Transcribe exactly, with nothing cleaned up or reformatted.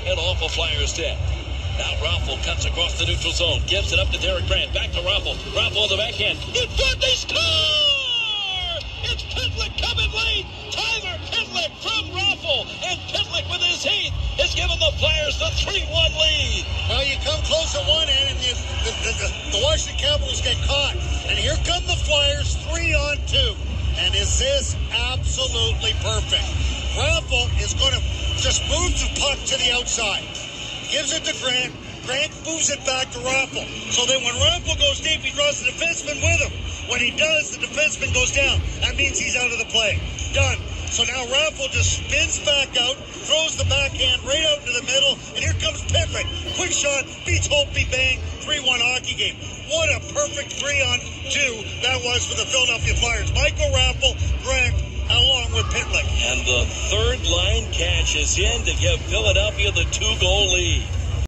and off a Flyers deck. Now Raffle cuts across the neutral zone, gives it up to Derek Grant, back to Raffle. Raffle on the backhand, in front, they score! It's Pitlick coming late. Tyler Pitlick from Raffle, and Pitlick with his eighth has given the Flyers the three one lead. Well, you come close at one end, and you, the, the, the, the Washington Capitals get caught. And here come the Flyers, three on two. And is this absolutely perfect? Raffle is going to just move the puck to the outside. Gives it to Grant. Grant moves it back to Raffle. So that when Raffle goes deep, he draws the defenseman with him. When he does, the defenseman goes down. That means he's out of the play. Done. So now Raffle just spins back out, throws the backhand right out into the middle, and here comes Pitlick. Quick shot, beats Holtby, bang, three one hockey game. What a perfect three on two that was for the Philadelphia Flyers. Michael Raffle, Grant, along with Pitlick. And the third line cashes in to give Philadelphia the two-goal lead.